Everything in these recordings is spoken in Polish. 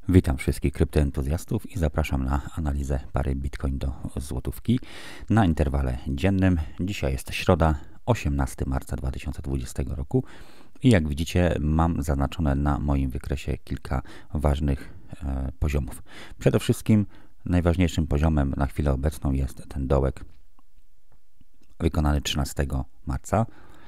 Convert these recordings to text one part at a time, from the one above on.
Witam wszystkich kryptoentuzjastów i zapraszam na analizę pary Bitcoin do złotówki na interwale dziennym. Dzisiaj jest środa, 18 marca 2020 roku i jak widzicie mam zaznaczone na moim wykresie kilka ważnych poziomów. Przede wszystkim najważniejszym poziomem na chwilę obecną jest ten dołek wykonany 13 marca.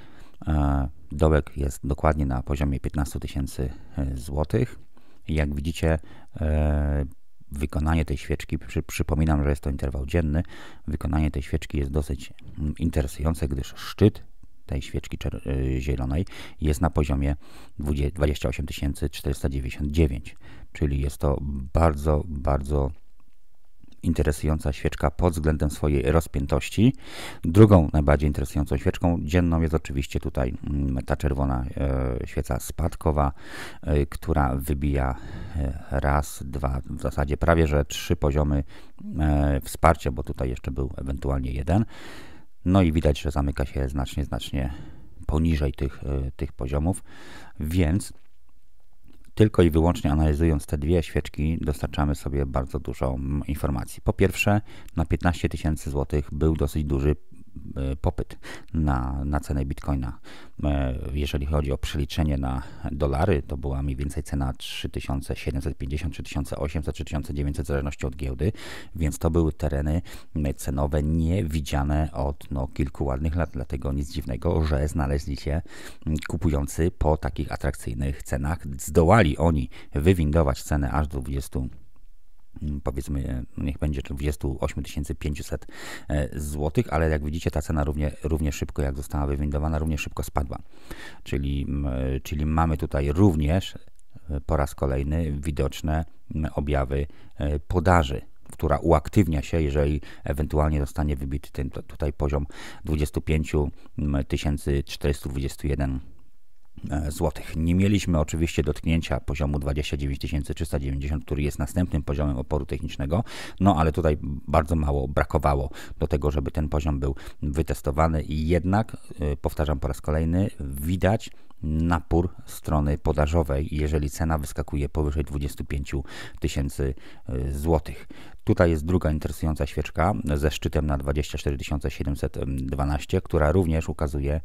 Dołek jest dokładnie na poziomie 15 tysięcy złotych. Jak widzicie, wykonanie tej świeczki, przypominam, że jest to interwał dzienny, wykonanie tej świeczki jest dosyć interesujące, gdyż szczyt tej świeczki zielonej jest na poziomie 28 499, czyli jest to bardzo interesująca świeczka pod względem swojej rozpiętości. Drugą najbardziej interesującą świeczką dzienną jest oczywiście tutaj ta czerwona świeca spadkowa, która wybija raz, dwa, w zasadzie prawie że 3 poziomy wsparcia, bo tutaj jeszcze był ewentualnie jeden. No i widać, że zamyka się znacznie poniżej tych poziomów, więc tylko i wyłącznie analizując te dwie świeczki dostarczamy sobie bardzo dużo informacji. Po pierwsze, na 15 tysięcy złotych był dosyć duży popyt na cenę Bitcoina. Jeżeli chodzi o przeliczenie na dolary, to była mniej więcej cena 3750, 3800, 3900 w zależności od giełdy, więc to były tereny cenowe niewidziane od kilku ładnych lat, dlatego nic dziwnego, że znaleźli się kupujący po takich atrakcyjnych cenach. Zdołali oni wywindować cenę aż do 20, powiedzmy, niech będzie 28 500 zł, ale jak widzicie ta cena równie szybko, jak została wywindowana, równie szybko spadła. Czyli mamy tutaj również po raz kolejny widoczne objawy podaży, która uaktywnia się, jeżeli ewentualnie zostanie wybity ten tutaj poziom 25 421 złotych. Nie mieliśmy oczywiście dotknięcia poziomu 29 390, który jest następnym poziomem oporu technicznego, no ale tutaj bardzo mało brakowało do tego, żeby ten poziom był wytestowany i jednak, powtarzam po raz kolejny, widać napór strony podażowej, jeżeli cena wyskakuje powyżej 25 tysięcy złotych. Tutaj jest druga interesująca świeczka ze szczytem na 24 712, która również ukazuje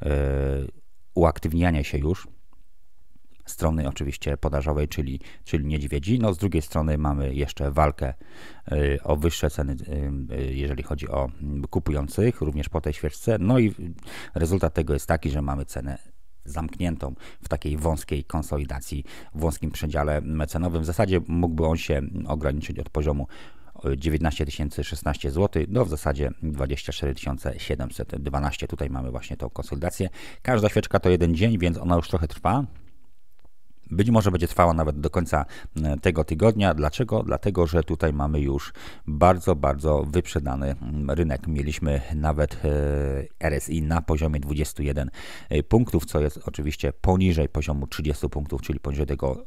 uaktywnianie się już strony oczywiście podażowej, czyli niedźwiedzi. No z drugiej strony mamy jeszcze walkę o wyższe ceny, jeżeli chodzi o kupujących, również po tej świeczce. No i rezultat tego jest taki, że mamy cenę zamkniętą w takiej wąskiej konsolidacji, w wąskim przedziale cenowym. W zasadzie mógłby on się ograniczyć od poziomu 19 016 zł do w zasadzie 24 712. Tutaj mamy właśnie tą konsolidację. Każda świeczka to jeden dzień, więc ona już trochę trwa. Być może będzie trwała nawet do końca tego tygodnia. Dlaczego? Dlatego, że tutaj mamy już bardzo wyprzedany rynek. Mieliśmy nawet RSI na poziomie 21 punktów, co jest oczywiście poniżej poziomu 30 punktów, czyli poniżej tego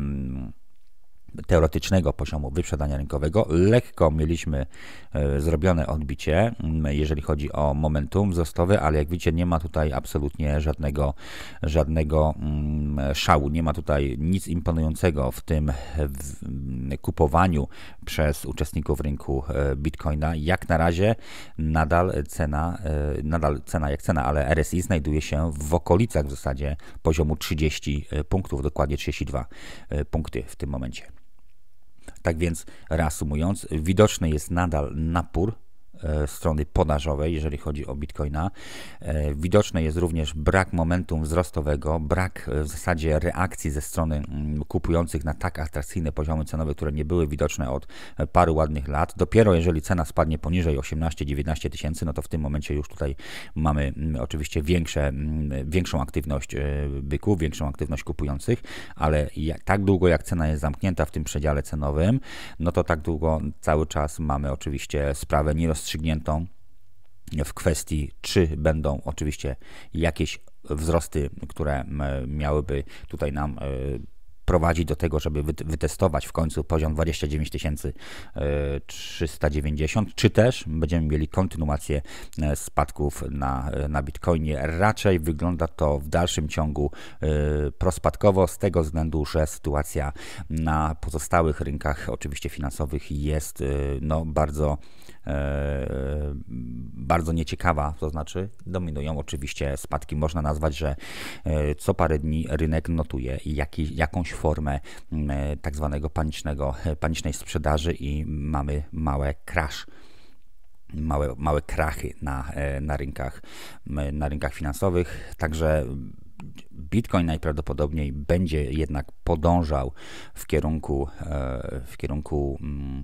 teoretycznego poziomu wyprzedania rynkowego. Lekko mieliśmy zrobione odbicie, jeżeli chodzi o momentum wzrostowe, ale jak widzicie, nie ma tutaj absolutnie żadnego szału, nie ma tutaj nic imponującego w tym kupowaniu przez uczestników rynku Bitcoina. Jak na razie nadal cena jak cena, ale RSI znajduje się w okolicach w zasadzie poziomu 30 punktów, dokładnie 32 punkty w tym momencie. Tak więc reasumując, widoczny jest nadal napór strony podażowej, jeżeli chodzi o Bitcoina. Widoczny jest również brak momentum wzrostowego, brak w zasadzie reakcji ze strony kupujących na tak atrakcyjne poziomy cenowe, które nie były widoczne od paru ładnych lat. Dopiero jeżeli cena spadnie poniżej 18-19 tysięcy, no to w tym momencie już tutaj mamy oczywiście większą aktywność byków, większą aktywność kupujących, ale tak długo jak cena jest zamknięta w tym przedziale cenowym, no to tak długo cały czas mamy oczywiście sprawę nierozstrzygniętą w kwestii, czy będą oczywiście jakieś wzrosty, które miałyby tutaj nam prowadzi do tego, żeby wytestować w końcu poziom 29 390, czy też będziemy mieli kontynuację spadków na Bitcoinie. Raczej wygląda to w dalszym ciągu prospadkowo, z tego względu, że sytuacja na pozostałych rynkach, oczywiście finansowych, jest bardzo nieciekawa, to znaczy dominują oczywiście spadki. Można nazwać, że co parę dni rynek notuje jakąś formę tak zwanego panicznej sprzedaży i mamy małe krachy na rynkach finansowych. Także Bitcoin najprawdopodobniej będzie jednak podążał w kierunku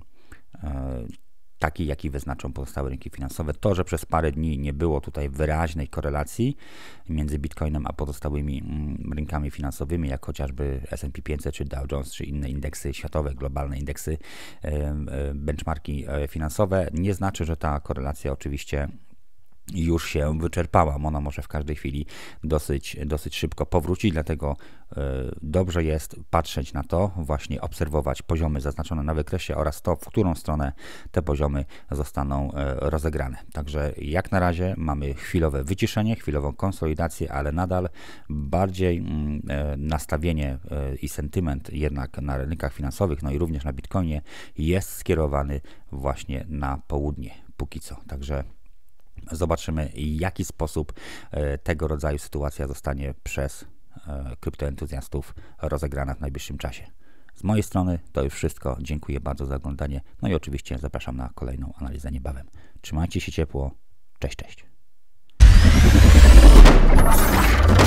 taki, jaki wyznaczą pozostałe rynki finansowe. To, że przez parę dni nie było tutaj wyraźnej korelacji między Bitcoinem a pozostałymi rynkami finansowymi, jak chociażby S&P 500 czy Dow Jones, czy inne indeksy światowe, globalne indeksy, benchmarki finansowe, nie znaczy, że ta korelacja oczywiście już się wyczerpała. Ona może w każdej chwili dosyć szybko powrócić, dlatego dobrze jest patrzeć na to, właśnie obserwować poziomy zaznaczone na wykresie oraz to, w którą stronę te poziomy zostaną rozegrane. Także jak na razie mamy chwilowe wyciszenie, chwilową konsolidację, ale nadal bardziej nastawienie i sentyment jednak na rynkach finansowych, no i również na Bitcoinie jest skierowany właśnie na południe póki co. Także zobaczymy, w jaki sposób tego rodzaju sytuacja zostanie przez kryptoentuzjastów rozegrana w najbliższym czasie. Z mojej strony to już wszystko. Dziękuję bardzo za oglądanie. No i oczywiście zapraszam na kolejną analizę niebawem. Trzymajcie się ciepło. Cześć, cześć.